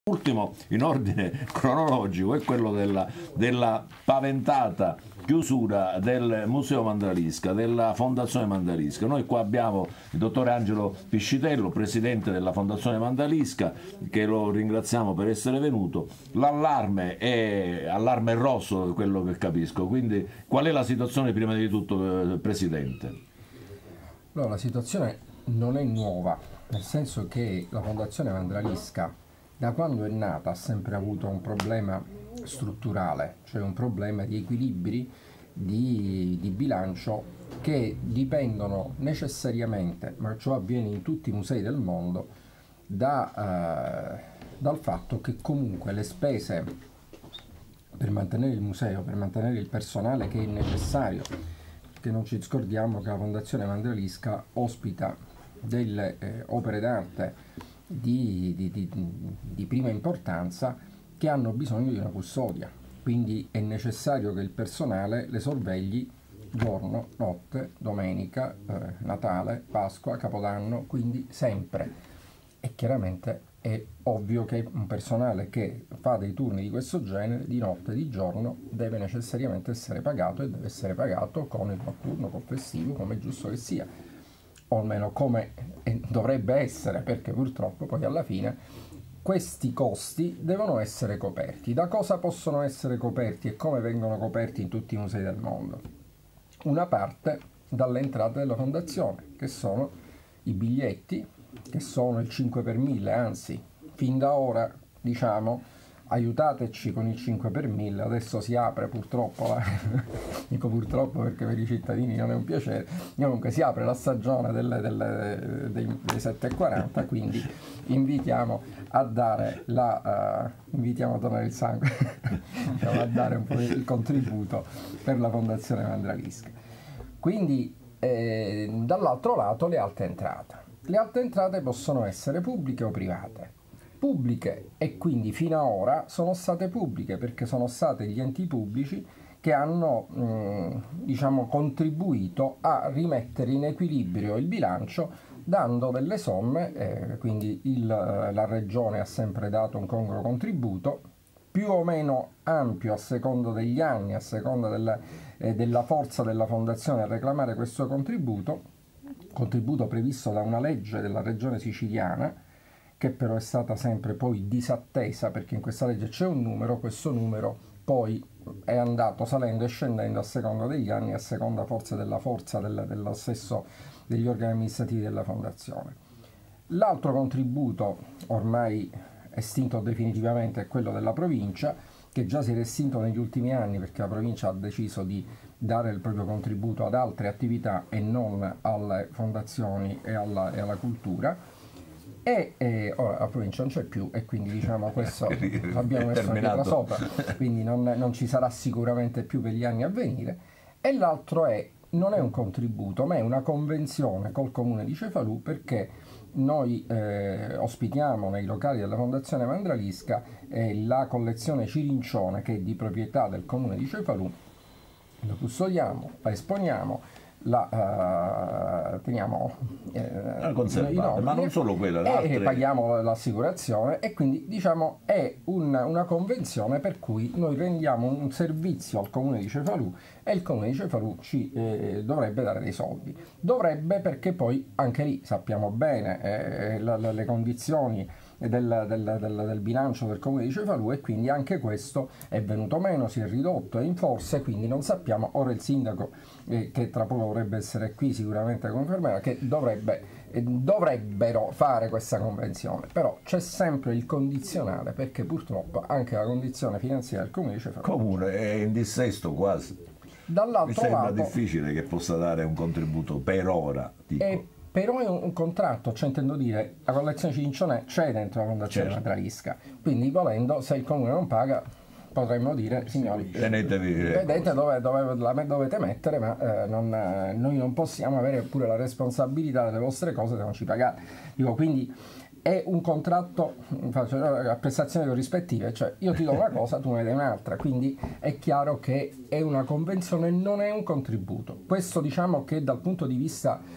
Ultimo in ordine cronologico è quello della paventata chiusura del Museo Mandralisca, della Fondazione Mandralisca. Noi qua abbiamo il dottore Angelo Piscitello, presidente della Fondazione Mandralisca, che lo ringraziamo per essere venuto. L'allarme è allarme rosso, quello che capisco, quindi qual è la situazione prima di tutto, presidente? No, la situazione non è nuova, nel senso che la Fondazione Mandralisca da quando è nata ha sempre avuto un problema strutturale, cioè un problema di equilibri di bilancio che dipendono necessariamente, ma ciò avviene in tutti i musei del mondo, dal fatto che comunque le spese per mantenere il museo, per mantenere il personale che è necessario, perché non ci scordiamo che la Fondazione Mandralisca ospita delle opere d'arte di prima importanza che hanno bisogno di una custodia, quindi è necessario che il personale le sorvegli giorno, notte, domenica, Natale, Pasqua, Capodanno, quindi sempre. E chiaramente è ovvio che un personale che fa dei turni di questo genere, di notte e di giorno, deve necessariamente essere pagato, e deve essere pagato con il notturno, col festivo, come è giusto che sia, o almeno come dovrebbe essere, perché purtroppo poi alla fine questi costi devono essere coperti. Da cosa possono essere coperti e come vengono coperti in tutti i musei del mondo? Una parte dalle entrate della fondazione, che sono i biglietti, che sono il 5 per 1000, anzi fin da ora diciamo aiutateci con il 5 per 1000, adesso si apre purtroppo, dico purtroppo perché per i cittadini non è un piacere, comunque si apre la stagione dei 7,40, quindi invitiamo a dare invitiamo a donare il sangue, diciamo, a dare un po' il contributo per la Fondazione Mandralisca. Quindi dall'altro lato le alte entrate. Le alte entrate possono essere pubbliche o private. Pubbliche, e quindi fino ad ora sono state pubbliche perché sono stati gli enti pubblici che hanno diciamo, contribuito a rimettere in equilibrio il bilancio dando delle somme, quindi la regione ha sempre dato un congruo contributo, più o meno ampio a seconda degli anni, a seconda della forza della fondazione a reclamare questo contributo previsto da una legge della regione siciliana, che però è stata sempre poi disattesa, perché in questa legge c'è un numero, questo numero poi è andato salendo e scendendo a seconda degli anni, a seconda forse dello stesso degli organi amministrativi della fondazione. L'altro contributo, ormai estinto definitivamente, è quello della provincia, che già si era estinto negli ultimi anni perché la provincia ha deciso di dare il proprio contributo ad altre attività e non alle fondazioni e alla cultura. E ora la provincia non c'è più e quindi diciamo questo abbiamo messo una pietra sopra, quindi non ci sarà sicuramente più per gli anni a venire. E l'altro non è un contributo ma è una convenzione col comune di Cefalù, perché noi ospitiamo nei locali della Fondazione Mandralisca la collezione Cirincione, che è di proprietà del comune di Cefalù. La custodiamo, la esponiamo, la teniamo conservata, ma non solo quella, e paghiamo l'assicurazione, e quindi diciamo è una convenzione per cui noi rendiamo un servizio al comune di Cefalù e il comune di Cefalù ci dovrebbe dare dei soldi. Dovrebbe, perché poi anche lì sappiamo bene le condizioni del bilancio del comune di Cefalù, e quindi anche questo è venuto meno, si è ridotto, è in forza, quindi non sappiamo. Ora il sindaco che tra poco dovrebbe essere qui sicuramente confermerà che dovrebbero fare questa convenzione, però c'è sempre il condizionale, perché purtroppo anche la condizione finanziaria del comune di Cefalù comune è in dissesto quasi. Mi sembra difficile che possa dare un contributo per ora, però è un contratto, cioè intendo dire, la collezione Cirincione c'è dentro la Fondazione Mandralisca, quindi volendo, se il comune non paga, potremmo dire, signori, vedete dove la dovete mettere, ma noi non possiamo avere pure la responsabilità delle vostre cose se non ci pagate. Dico, quindi è un contratto a prestazioni corrispettive, cioè io ti do una cosa, tu me ne dai un'altra, quindi è chiaro che è una convenzione, non è un contributo. Questo diciamo che dal punto di vista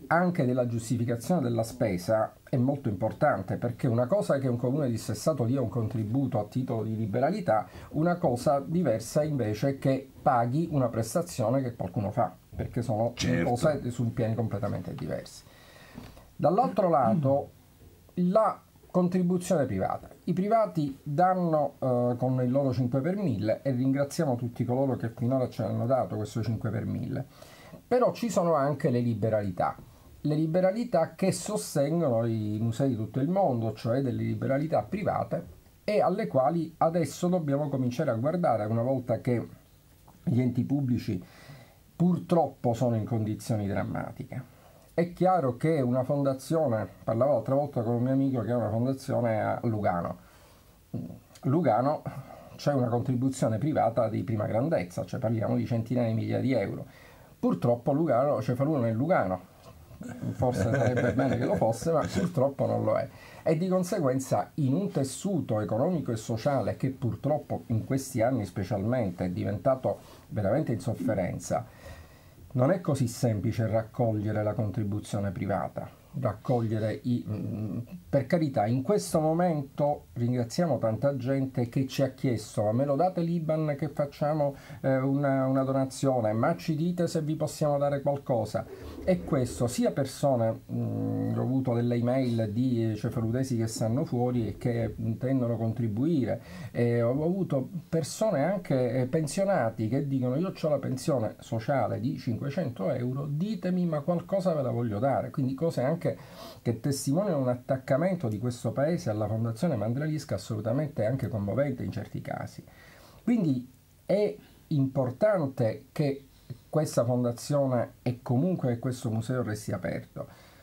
anche della giustificazione della spesa è molto importante, perché una cosa è che un comune dissestato dia un contributo a titolo di liberalità, una cosa diversa invece è che paghi una prestazione che qualcuno fa, perché sono cose su piani completamente diversi. Dall'altro lato, la contribuzione privata. I privati danno con il loro 5 per 1000 e ringraziamo tutti coloro che finora ce l'hanno dato questo 5 per 1000. Però ci sono anche le liberalità che sostengono i musei di tutto il mondo, cioè delle liberalità private, e alle quali adesso dobbiamo cominciare a guardare una volta che gli enti pubblici purtroppo sono in condizioni drammatiche. È chiaro che una fondazione, parlavo l'altra volta con un mio amico che ha una fondazione a Lugano. Lugano c'è una contribuzione privata di prima grandezza, cioè parliamo di centinaia di migliaia di euro. Purtroppo Lugano, Cefalù è Lugano, forse sarebbe bene che lo fosse, ma purtroppo non lo è. E di conseguenza in un tessuto economico e sociale che purtroppo in questi anni specialmente è diventato veramente in sofferenza, non è così semplice raccogliere la contribuzione privata, per carità, in questo momento ringraziamo tanta gente che ci ha chiesto: ma me lo date l'IBAN che facciamo una donazione, ma ci dite se vi possiamo dare qualcosa. E questo sia persone, ho avuto delle email di cefaludesi che stanno fuori e che intendono contribuire, ho avuto persone anche pensionati che dicono: io ho la pensione sociale di 500 euro, ditemi, ma qualcosa ve la voglio dare. Quindi cose anche che testimoniano un attaccamento di questo paese alla Fondazione Mandralisca assolutamente anche commovente in certi casi. Quindi è importante che questa fondazione e comunque che questo museo resti aperto.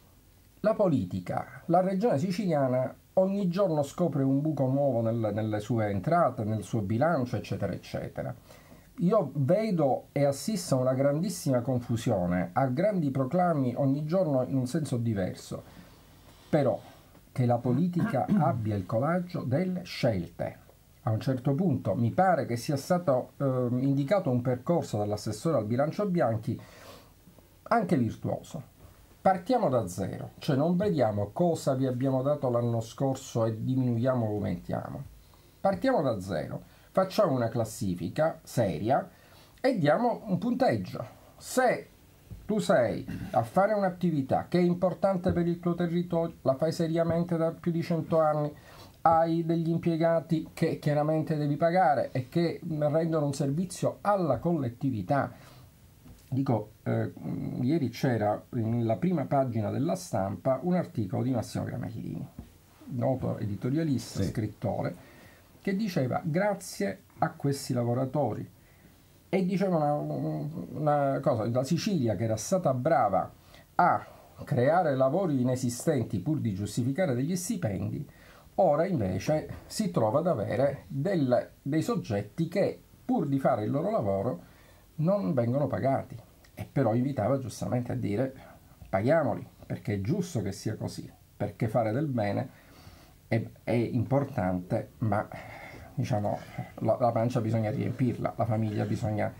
La politica, la regione siciliana ogni giorno scopre un buco nuovo nelle sue entrate, nel suo bilancio, eccetera, eccetera. Io vedo e assisto a una grandissima confusione, a grandi proclami ogni giorno in un senso diverso, però che la politica abbia il coraggio delle scelte. A un certo punto mi pare che sia stato indicato un percorso dall'assessore al bilancio Bianchi anche virtuoso. Partiamo da zero, cioè non vediamo cosa vi abbiamo dato l'anno scorso e diminuiamo o aumentiamo. Partiamo da zero, facciamo una classifica seria e diamo un punteggio. Se tu sei a fare un'attività che è importante per il tuo territorio, la fai seriamente da più di 100 anni, hai degli impiegati che chiaramente devi pagare e che rendono un servizio alla collettività. Dico, ieri c'era nella prima pagina della Stampa un articolo di Massimo Gramellini, noto editorialista, scrittore, che diceva: grazie a questi lavoratori. E diceva una cosa: la Sicilia, che era stata brava a creare lavori inesistenti pur di giustificare degli stipendi, ora invece si trova ad avere dei soggetti che pur di fare il loro lavoro non vengono pagati, e però invitava giustamente a dire: paghiamoli, perché è giusto che sia così, perché fare del bene è importante, ma diciamo la pancia bisogna riempirla, la famiglia bisogna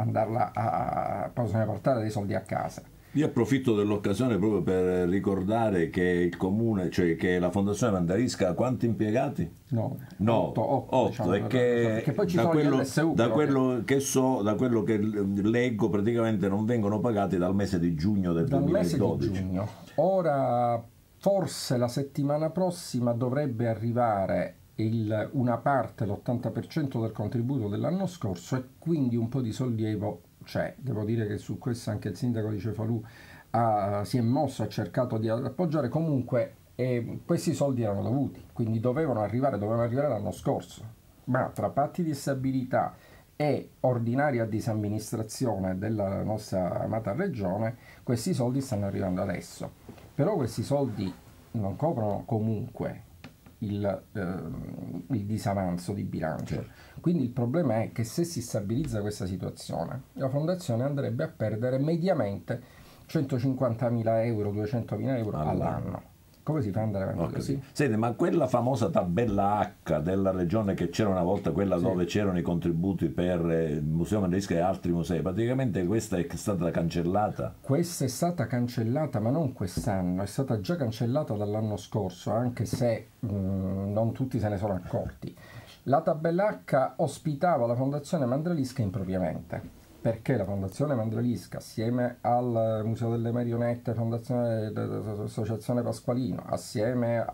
bisogna portare dei soldi a casa. Io approfitto dell'occasione proprio per ricordare che il comune, cioè che la Fondazione Mandralisca ha quanti impiegati? No, 8, diciamo, e che poi ci da sono quello, gli LSU, da quello che so, da quello che leggo, praticamente non vengono pagati dal mese di giugno del 2012. Dal mese di giugno. Ora forse la settimana prossima dovrebbe arrivare una parte, l'80% del contributo dell'anno scorso, e quindi un po' di sollievo c'è. Devo dire che su questo anche il sindaco di Cefalù si è mosso, ha cercato di appoggiare. Comunque questi soldi erano dovuti, quindi dovevano arrivare l'anno scorso, ma tra patti di stabilità e ordinaria disamministrazione della nostra amata regione questi soldi stanno arrivando adesso. Però questi soldi non coprono comunque il disavanzo di bilancio. Quindi il problema è che se si stabilizza questa situazione, la fondazione andrebbe a perdere mediamente 150.000 euro, 200.000 euro all'anno. Come si fa ad andare avanti così? Senti, ma quella famosa tabella H della regione che c'era una volta, quella dove c'erano i contributi per il Museo Mandrisca e altri musei, praticamente questa è stata cancellata? Questa è stata cancellata, ma non quest'anno, è stata già cancellata dall'anno scorso, anche se non tutti se ne sono accorti. La tabella H ospitava la Fondazione Mandralisca impropriamente, perché la Fondazione Mandralisca, assieme al Museo delle Marionette, Fondazione Associazione Pasqualino, assieme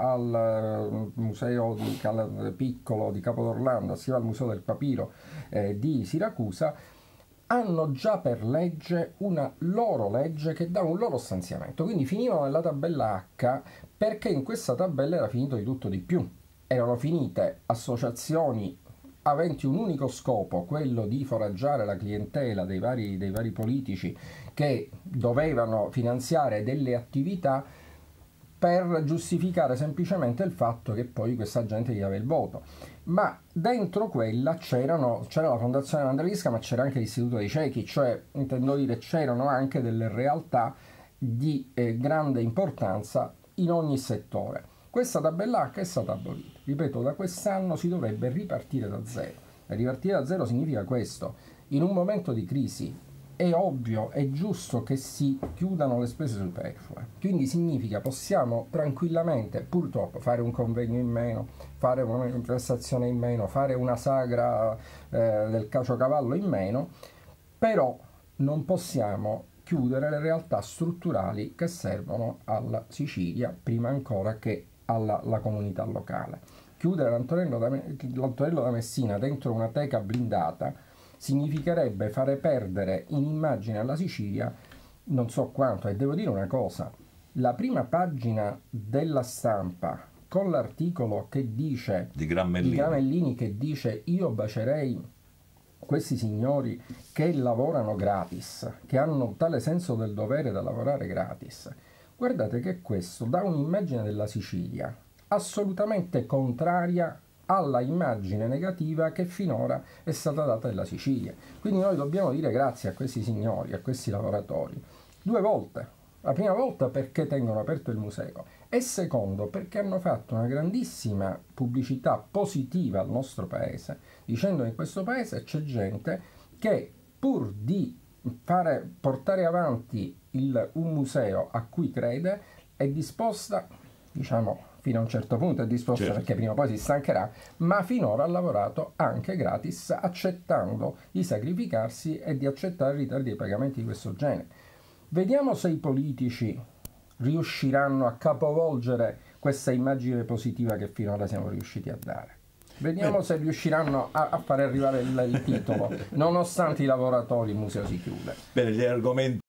al Museo Piccolo di Capodorlando, assieme al Museo del Papiro di Siracusa, hanno già per legge una loro legge che dà un loro stanziamento. Quindi finivano nella tabella H perché in questa tabella era finito di tutto di più. Erano finite associazioni aventi un unico scopo, quello di foraggiare la clientela dei vari politici che dovevano finanziare delle attività per giustificare semplicemente il fatto che poi questa gente gli aveva il voto. Ma dentro quella c'era la Fondazione Mandralisca, ma c'era anche l'Istituto dei Ciechi, cioè intendo dire c'erano anche delle realtà di grande importanza in ogni settore. Questa tabella H è stata abolita. Ripeto, da quest'anno si dovrebbe ripartire da zero. E ripartire da zero significa questo. In un momento di crisi è ovvio, è giusto che si chiudano le spese superflue. Quindi significa possiamo tranquillamente, purtroppo, fare un convegno in meno, fare una manifestazione in meno, fare una sagra del caciocavallo in meno, però non possiamo chiudere le realtà strutturali che servono alla Sicilia prima ancora che alla comunità locale. Chiudere l'Antonello da Messina dentro una teca blindata significherebbe fare perdere in immagine alla Sicilia non so quanto. E devo dire una cosa, la prima pagina della Stampa con l'articolo che dice di Gramellini che dice io bacerei questi signori che lavorano gratis, che hanno tale senso del dovere da lavorare gratis. Guardate che questo dà un'immagine della Sicilia assolutamente contraria alla immagine negativa che finora è stata data della Sicilia. Quindi noi dobbiamo dire grazie a questi signori, a questi lavoratori, due volte. La prima volta perché tengono aperto il museo e secondo perché hanno fatto una grandissima pubblicità positiva al nostro paese, dicendo che in questo paese c'è gente che pur di portare avanti un museo a cui crede è disposta, diciamo fino a un certo punto è disposta, certo, perché prima o poi si stancherà, ma finora ha lavorato anche gratis, accettando di sacrificarsi e di accettare ritardi dei pagamenti di questo genere. Vediamo se i politici riusciranno a capovolgere questa immagine positiva che finora siamo riusciti a dare. Vediamo se riusciranno a fare arrivare il titolo. Nonostante i lavoratori, il museo si chiude. Bene, gli argomenti